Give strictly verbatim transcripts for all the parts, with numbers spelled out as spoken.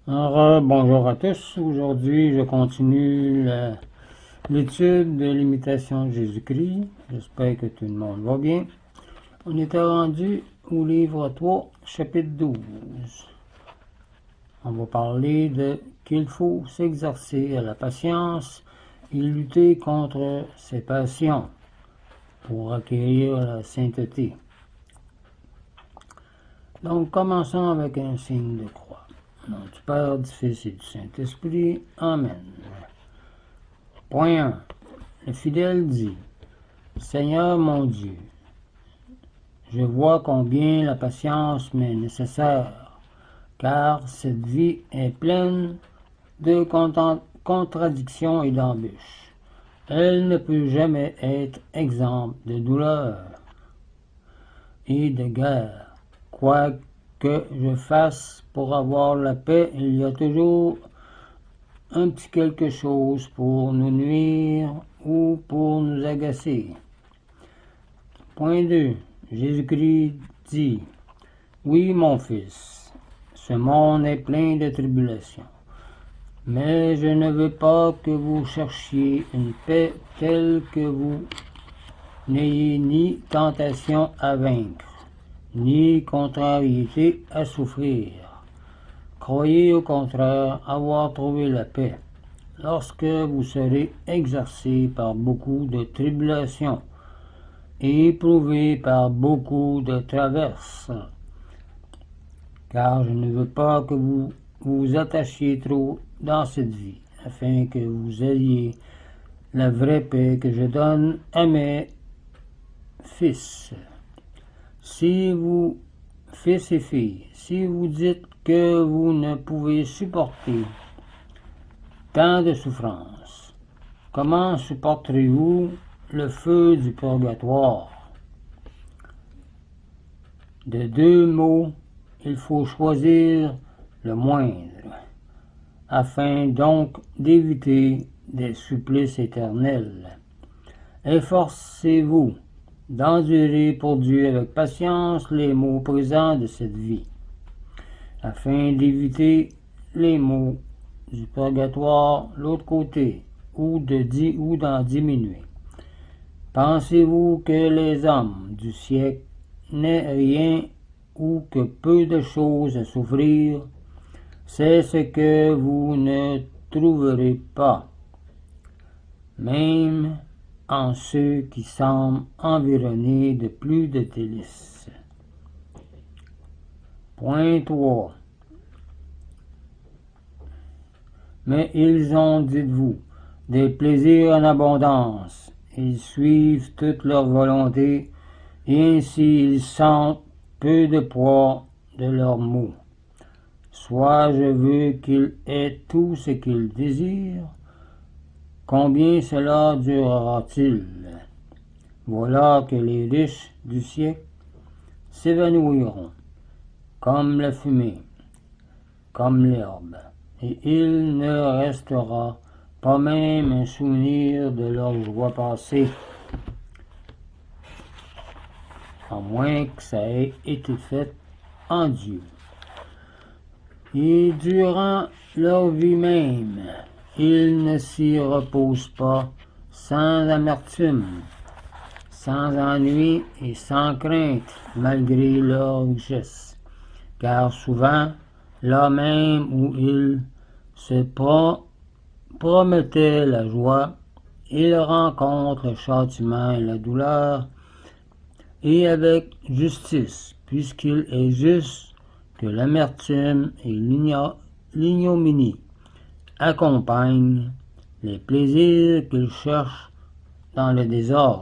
Alors, euh, bonjour à tous. Aujourd'hui, je continue la- l'étude de l'imitation de Jésus-Christ. J'espère que tout le monde va bien. On était rendu au livre trois, chapitre douze. On va parler de qu'il faut s'exercer à la patience et lutter contre ses passions pour acquérir la sainteté. Donc, commençons avec un signe de croix. Au nom du Père, du Fils et du Saint-Esprit. Amen. Point un. Le fidèle dit, Seigneur mon Dieu, je vois combien la patience m'est nécessaire, car cette vie est pleine de contradictions et d'embûches. Elle ne peut jamais être exempte de douleur et de guerre. Quoi que je fasse pour avoir la paix, il y a toujours un petit quelque chose pour nous nuire ou pour nous agacer. Point deux. Jésus-Christ dit, oui, mon fils, ce monde est plein de tribulations, mais je ne veux pas que vous cherchiez une paix telle que vous n'ayez ni tentation à vaincre, ni contrariété à souffrir. Croyez au contraire avoir trouvé la paix lorsque vous serez exercé par beaucoup de tribulations et éprouvé par beaucoup de traverses. Car je ne veux pas que vous vous attachiez trop dans cette vie, afin que vous ayez la vraie paix que je donne à mes fils. Si vous, fils et filles, si vous dites que vous ne pouvez supporter tant de souffrances, comment supporterez-vous le feu du purgatoire? De deux mots, il faut choisir le moindre, afin donc d'éviter des supplices éternels. Efforcez-vous d'endurer pour Dieu avec patience les maux présents de cette vie, afin d'éviter les maux du purgatoire l'autre côté, ou de di- ou d'en diminuer. Pensez-vous que les hommes du siècle n'aient rien ou que peu de choses à souffrir? C'est ce que vous ne trouverez pas, même en ceux qui semblent environnés de plus de délices. Point trois. Mais ils ont, dites-vous, des plaisirs en abondance. Ils suivent toute leur volonté, et ainsi ils sentent peu de poids de leurs maux. Soit je veux qu'ils aient tout ce qu'ils désirent, combien cela durera-t-il? Voilà que les riches du siècle s'évanouiront, comme la fumée, comme l'herbe, et il ne restera pas même un souvenir de leur joie passée, à moins que ça ait été fait en Dieu. Et durant leur vie même, ils ne s'y reposent pas sans amertume, sans ennui et sans crainte, malgré leur richesse, car souvent, là même où ils se pro- promettaient la joie, ils rencontrent le châtiment et la douleur, et avec justice, puisqu'il est juste que l'amertume et l'igno- l'ignominie accompagnent les plaisirs qu'ils cherchent dans le désordre.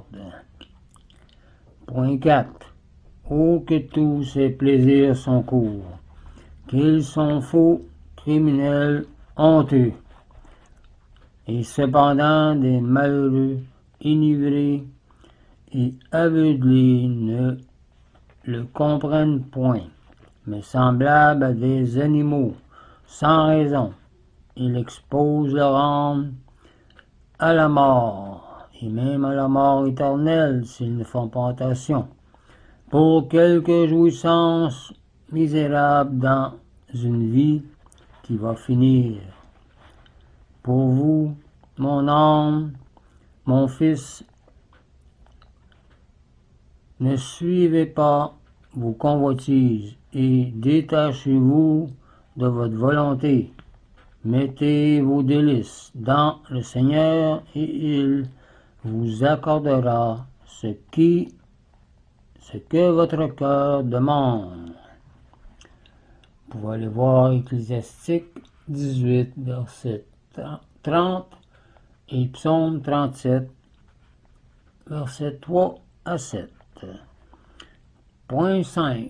Point quatre. Oh, que tous ces plaisirs sont courts, qu'ils sont faux, criminels, honteux, et cependant des malheureux, enivrés et aveuglés ne le comprennent point, mais semblables à des animaux, sans raison, ils exposent leur âme à la mort, et même à la mort éternelle s'ils ne font pas attention, pour quelques jouissances misérables dans une vie qui va finir. Pour vous, mon âme, mon fils, ne suivez pas vos convoitises et détachez-vous de votre volonté. Mettez vos délices dans le Seigneur et il vous accordera ce qui, ce que votre cœur demande. Vous pouvez aller voir Ecclésiastique dix-huit, verset trente et Psaume trente-sept, verset trois à sept. Point cinq.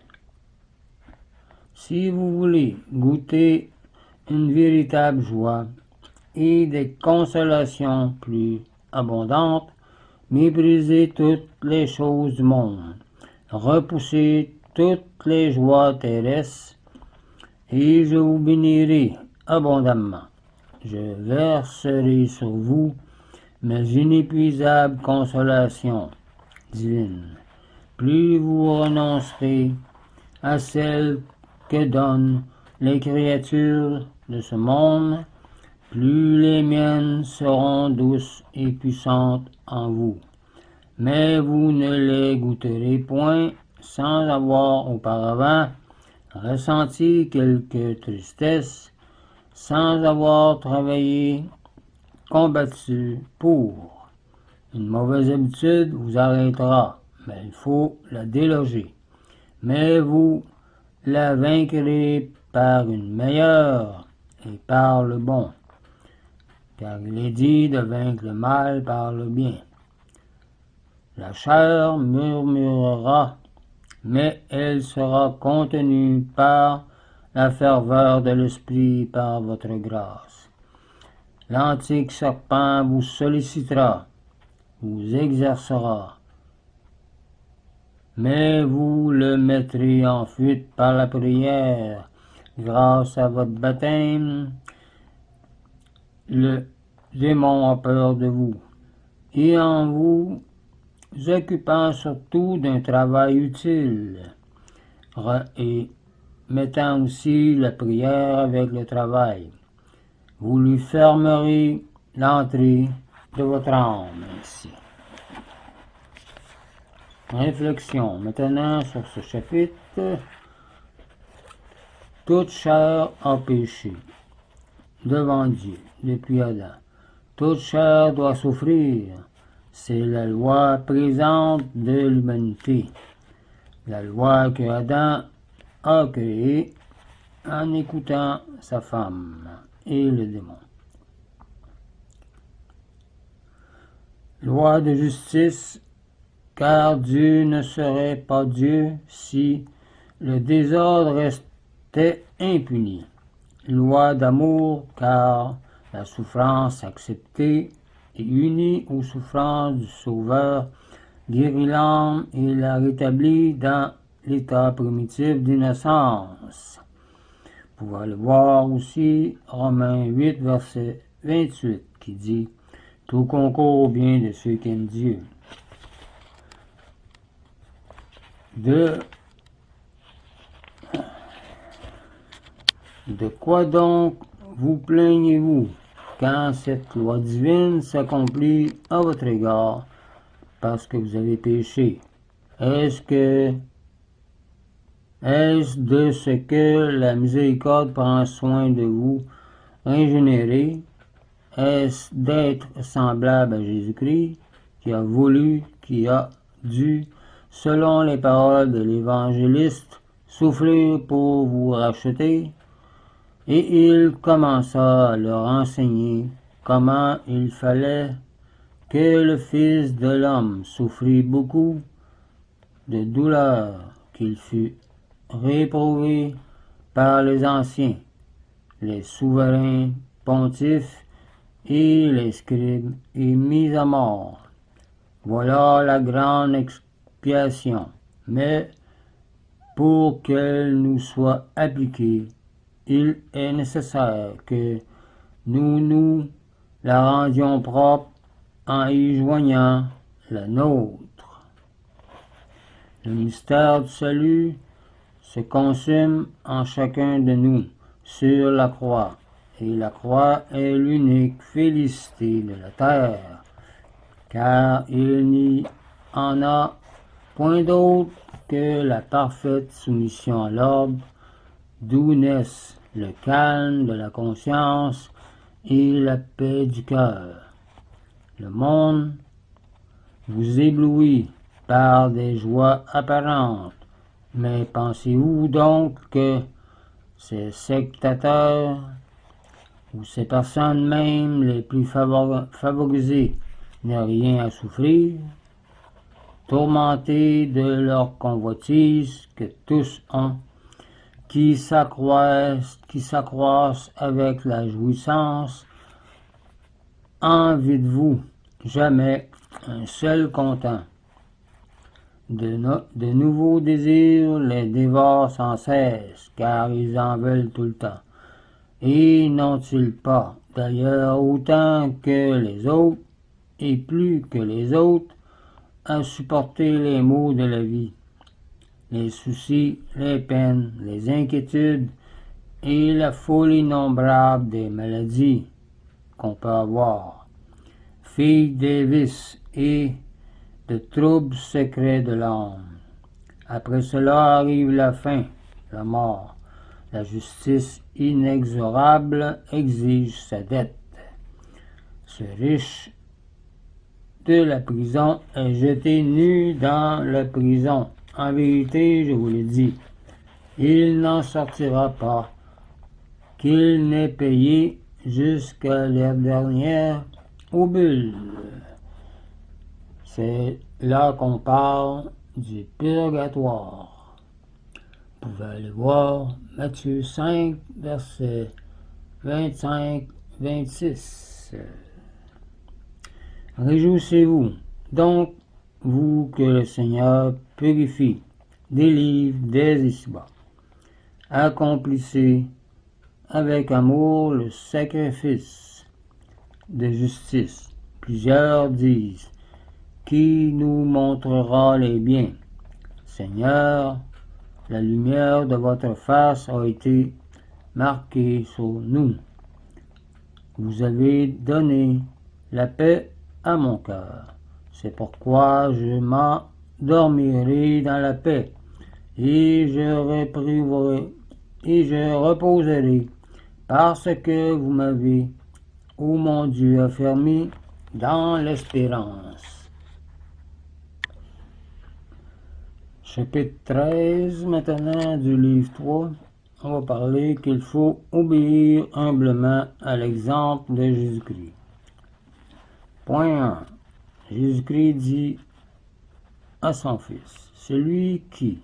Si vous voulez goûter une véritable joie et des consolations plus abondantes, méprisez toutes les choses du monde, repoussez toutes les joies terrestres, et je vous bénirai abondamment. Je verserai sur vous mes inépuisables consolations divines. Plus vous renoncerez à celles que donnent les créatures de ce monde, plus les miennes seront douces et puissantes en vous. Mais vous ne les goûterez point sans avoir auparavant ressenti quelque tristesse, sans avoir travaillé, combattu pour. Une mauvaise habitude vous arrêtera, mais il faut la déloger. Mais vous la vaincrez par une meilleure et par le bon, car il est dit de vaincre le mal par le bien. La chair murmurera, mais elle sera contenue par la ferveur de l'esprit, par votre grâce. L'antique serpent vous sollicitera, vous exercera, mais vous le mettrez en fuite par la prière. Grâce à votre baptême, le démon a peur de vous, et en vous occupant surtout d'un travail utile, et mettant aussi la prière avec le travail, vous lui fermerez l'entrée de votre âme ainsi. Réflexion maintenant sur ce chapitre. Toute chair a péché devant Dieu depuis Adam. Toute chair doit souffrir. C'est la loi présente de l'humanité. La loi que Adam a créée en écoutant sa femme et le démon. Loi de justice, car Dieu ne serait pas Dieu si le désordre restait impuni. Loi d'amour, car la souffrance acceptée et unie aux souffrances du Sauveur guérit l'âme et la rétablit dans l'état primitif d'innocence. Vous pouvez le voir aussi, Romains huit, verset vingt-huit, qui dit « Tout concourt au bien de ceux qui aiment Dieu ». De, de quoi donc vous plaignez-vous quand cette loi divine s'accomplit à votre égard parce que vous avez péché? Est-ce que est-ce de ce que la miséricorde prend soin de vous régénérer? Est-ce d'être semblable à Jésus-Christ qui a voulu, qui a dû, selon les paroles de l'évangéliste, souffrir pour vous racheter? Et il commença à leur enseigner comment il fallait que le Fils de l'homme souffrit beaucoup de douleurs, qu'il fut réprouvé par les anciens, les souverains pontifes et les scribes, et mis à mort. Voilà la grande expiation, mais pour qu'elle nous soit appliquée, il est nécessaire que nous nous la rendions propre en y joignant la nôtre. Le mystère du salut se consume en chacun de nous, sur la croix, et la croix est l'unique félicité de la terre, car il n'y en a point d'autre que la parfaite soumission à l'ordre, d'où naissent le calme de la conscience et la paix du cœur. Le monde vous éblouit par des joies apparentes, mais pensez-vous donc que ces sectateurs ou ces personnes même les plus favor favorisées n'ont rien à souffrir, tourmentés de leur convoitise que tous ont, qui s'accroissent, qui s'accroissent avec la jouissance, envie-vous jamais un seul content. De, no de nouveaux désirs les dévorent sans cesse, car ils en veulent tout le temps. Et n'ont-ils pas, d'ailleurs, autant que les autres, et plus que les autres, à supporter les maux de la vie, les soucis, les peines, les inquiétudes et la foule innombrable des maladies qu'on peut avoir, filles des vices et de troubles secrets de l'âme. Après cela arrive la fin, la mort. La justice inexorable exige sa dette. Ce riche de la prison est jeté nu dans la prison. En vérité, je vous le dis, il n'en sortira pas, qu'il n'ait payé jusqu'à la dernière obule. C'est là qu'on parle du purgatoire. Vous pouvez aller voir Matthieu cinq, versets vingt-cinq à vingt-six. Réjouissez-vous donc, vous que le Seigneur purifie, délivre dès ici-bas. Accomplissez avec amour le sacrifice de justice. Plusieurs disent, qui nous montrera les biens? Seigneur, la lumière de votre face a été marquée sur nous. Vous avez donné la paix à mon cœur. C'est pourquoi je m'endormirai dans la paix, et je repriverai, et je reposerai, parce que vous m'avez, ô mon Dieu, affermi dans l'espérance. Chapitre treize, maintenant, du livre trois, on va parler qu'il faut obéir humblement à l'exemple de Jésus-Christ. Point un. Jésus-Christ dit à son Fils, celui qui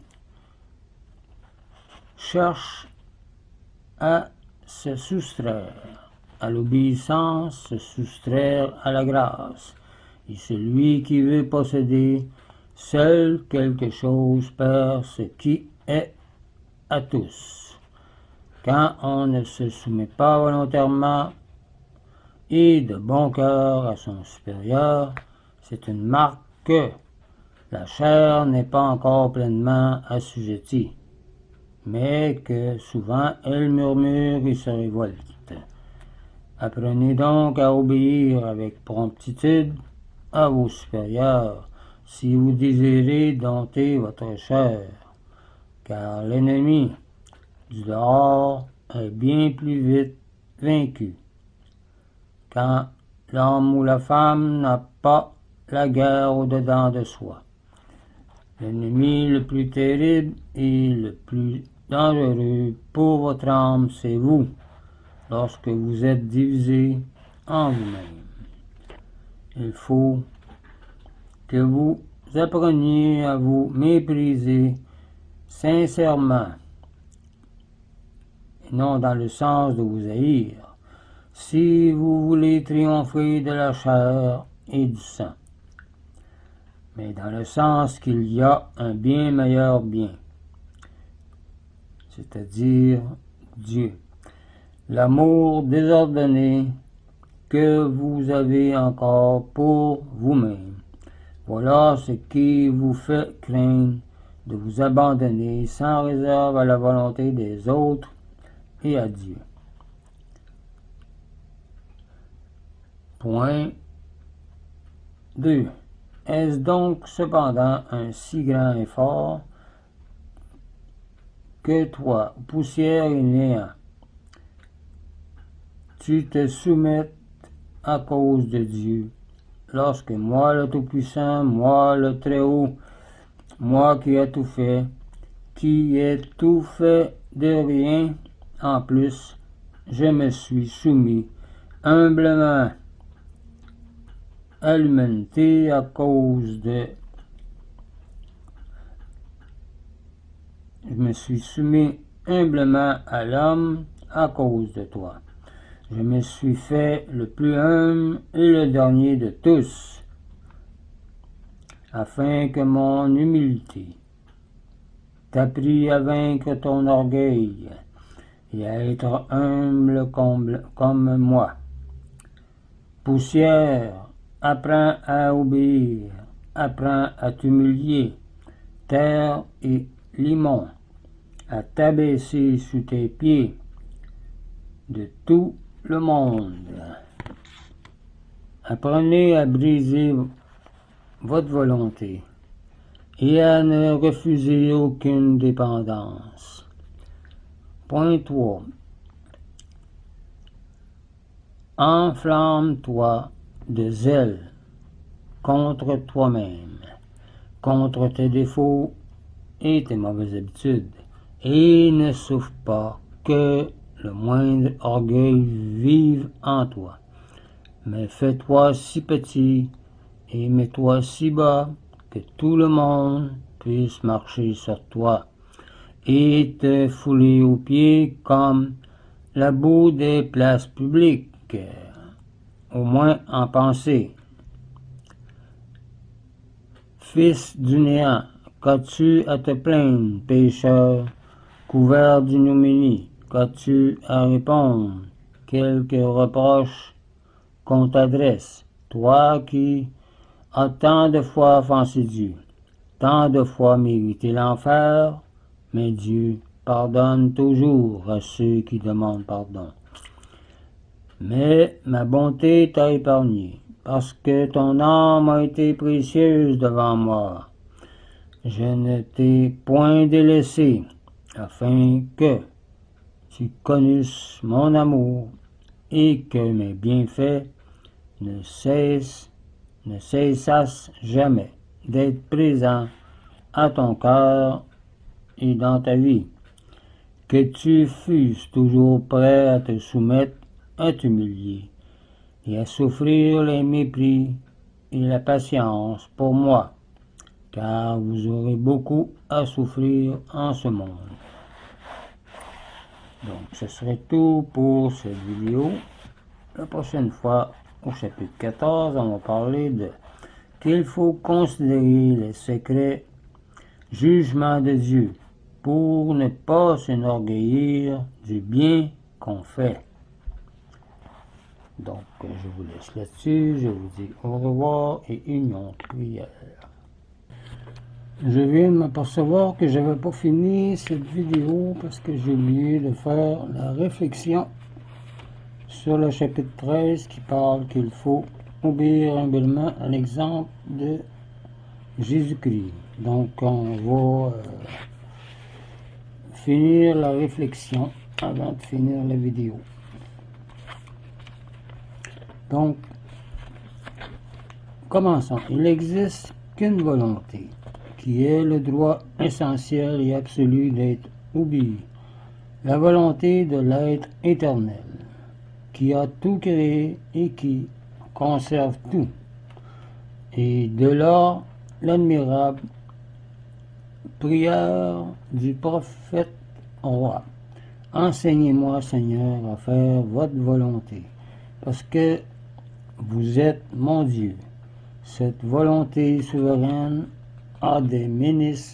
cherche à se soustraire à l'obéissance, se soustraire à la grâce, et celui qui veut posséder seul quelque chose perd ce qui est à tous. Quand on ne se soumet pas volontairement et de bon cœur à son supérieur, c'est une marque que la chair n'est pas encore pleinement assujettie, mais que souvent elle murmure et se révolte. Apprenez donc à obéir avec promptitude à vos supérieurs, si vous désirez dompter votre chair, car l'ennemi du dehors est bien plus vite vaincu. Quand l'homme ou la femme n'a pas la guerre au-dedans de soi, l'ennemi le plus terrible et le plus dangereux pour votre âme, c'est vous, lorsque vous êtes divisé en vous-même. Il faut que vous appreniez à vous mépriser sincèrement, et non dans le sens de vous haïr, si vous voulez triompher de la chair et du sang, mais dans le sens qu'il y a un bien meilleur bien, c'est-à-dire Dieu, l'amour désordonné que vous avez encore pour vous-même. Voilà ce qui vous fait craindre de vous abandonner sans réserve à la volonté des autres et à Dieu. Point deux. Est-ce donc cependant un si grand effort que toi, poussière et néant, tu te soumettes à cause de Dieu, lorsque moi le Tout-Puissant, moi le Très-Haut, moi qui ai tout fait, qui ai tout fait de rien en plus, je me suis soumis humblement à l'humanité à cause de... Je me suis soumis humblement à l'homme à cause de toi. Je me suis fait le plus humble et le dernier de tous, afin que mon humilité t'apprit à vaincre ton orgueil et à être humble comme, comme moi. Poussière, apprends à obéir, apprends à t'humilier. Terre et limon, à t'abaisser sous tes pieds de tout le monde. Apprenez à briser votre volonté et à ne refuser aucune dépendance. Point trois. Enflamme-toi de zèle contre toi-même, contre tes défauts et tes mauvaises habitudes, et ne souffre pas que le moindre orgueil vive en toi. Mais fais-toi si petit et mets-toi si bas que tout le monde puisse marcher sur toi et te fouler aux pieds comme la boue des places publiques, au moins en pensée. Fils du néant, qu'as-tu à te plaindre, pécheur, couvert d'ignominie? Qu'as-tu à répondre? Quelques reproches qu'on t'adresse, toi qui as tant de fois offensé Dieu, tant de fois mérité l'enfer, mais Dieu pardonne toujours à ceux qui demandent pardon. Mais ma bonté t'a épargné, parce que ton âme a été précieuse devant moi. Je ne t'ai point délaissé, afin que tu connusses mon amour et que mes bienfaits ne cessent, ne cessassent jamais d'être présents à ton cœur et dans ta vie, que tu fusses toujours prêt à te soumettre, à t'humilier et à souffrir les mépris et la patience pour moi, car vous aurez beaucoup à souffrir en ce monde. Donc, ce serait tout pour cette vidéo. La prochaine fois, au chapitre quatorze, on va parler de qu'il faut considérer les secrets jugements de Dieu pour ne pas s'enorgueillir du bien qu'on fait. Donc, je vous laisse là-dessus. Je vous dis au revoir et union prière. Je viens de m'apercevoir que je n'avais pas fini cette vidéo parce que j'ai oublié de faire la réflexion sur le chapitre treize qui parle qu'il faut obéir humblement à l'exemple de Jésus-Christ. Donc on va euh, finir la réflexion avant de finir la vidéo. Donc, commençons. Il n'existe qu'une volonté, qui est le droit essentiel et absolu d'être obéi, la volonté de l'être éternel, qui a tout créé et qui conserve tout. Et de là, l'admirable prière du prophète roi. Enseignez-moi, Seigneur, à faire votre volonté, parce que vous êtes mon Dieu. Cette volonté souveraine a des ministres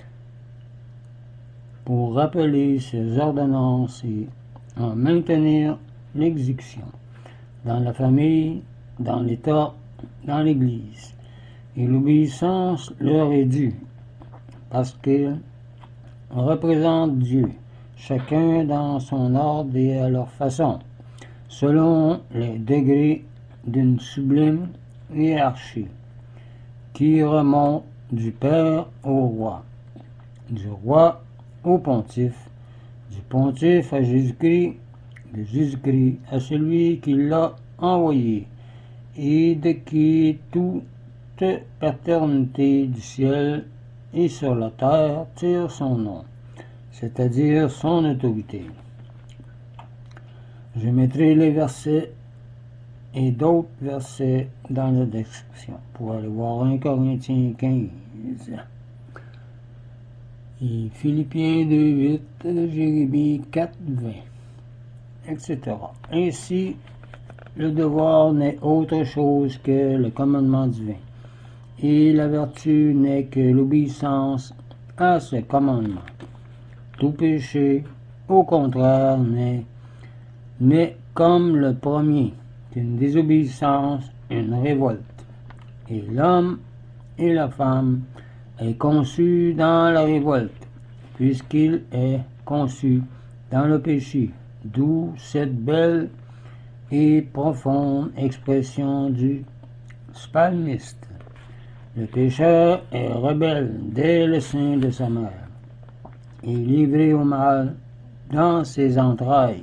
pour rappeler ses ordonnances et en maintenir l'exécution dans la famille, dans l'État, dans l'Église. Et l'obéissance leur est due, parce qu'ils représentent Dieu. chacun dans son ordre et à leur façon, selon les degrés d'une sublime hiérarchie qui remonte du Père au roi, du roi au pontife, du pontife à Jésus-Christ, de Jésus-Christ à celui qui l'a envoyé, et de qui toute paternité du ciel et sur la terre tire son nom, c'est-à-dire son autorité. Je mettrai les versets et d'autres versets dans la description pour aller voir un Corinthiens quinze, et Philippiens deux huit, Jérémie quatre vingt, et cetera. Ainsi, le devoir n'est autre chose que le commandement divin, et la vertu n'est que l'obéissance à ce commandement. Tout péché, au contraire, n'est, n'est comme le premier, qu'une désobéissance, une révolte. Et l'homme et la femme est conçu dans la révolte, puisqu'il est conçu dans le péché, d'où cette belle et profonde expression du psalmiste. Le pécheur est rebelle dès le sein de sa mère, et livré au mal dans ses entrailles.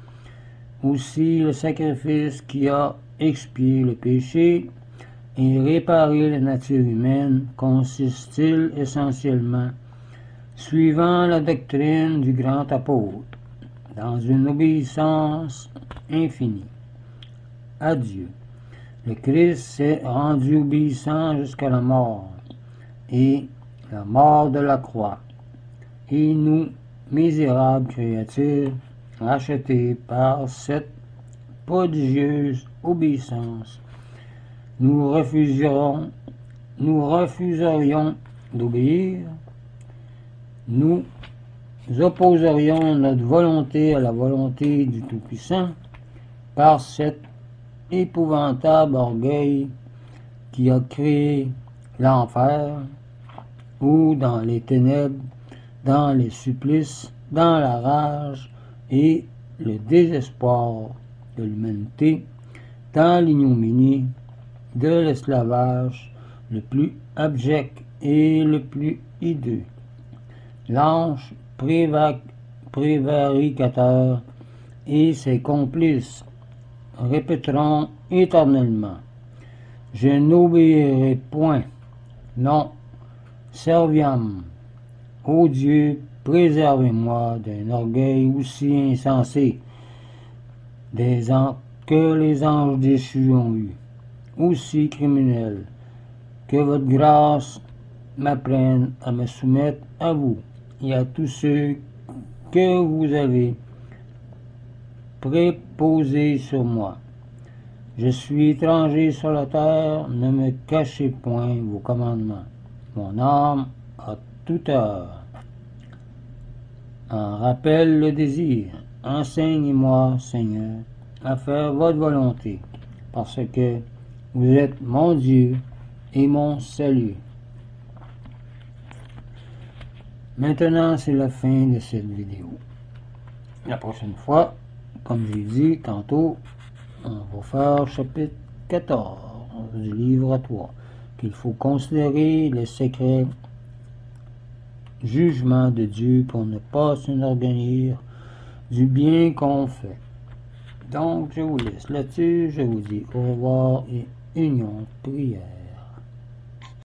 Aussi le sacrifice qui a expié le péché et réparé la nature humaine consiste-t-il essentiellement, suivant la doctrine du grand apôtre, dans une obéissance infinie à Dieu. Le Christ s'est rendu obéissant jusqu'à la mort, et la mort de la croix. Et nous, misérables créatures, rachetés par cette prodigieuse obéissance, nous refuserons, nous refuserions d'obéir, nous opposerions notre volonté à la volonté du Tout-Puissant par cet épouvantable orgueil qui a créé l'enfer, ou dans les ténèbres, dans les supplices, dans la rage et le désespoir de l'humanité, dans l'ignominie de l'esclavage le plus abject et le plus hideux. L'ange prévaricateur et ses complices répéteront éternellement: je n'obéirai point, non, serviam. Ô Dieu, préservez-moi d'un orgueil aussi insensé des an- que les anges déchus ont eu, aussi criminel, que votre grâce m'apprenne à me soumettre à vous et à tous ceux que vous avez préposés sur moi. Je suis étranger sur la terre, ne me cachez point vos commandements. Mon âme a toute heure en rappelle le désir. Enseignez-moi, Seigneur, à faire votre volonté, parce que vous êtes mon Dieu et mon salut. Maintenant, c'est la fin de cette vidéo. La prochaine fois, comme j'ai dit tantôt, on va faire chapitre quatorze du livre trois, qu'il faut considérer les secrets jugements de Dieu pour ne pas s'enorgueillir du bien qu'on fait. Donc, je vous laisse là-dessus, je vous dis au revoir et union prière.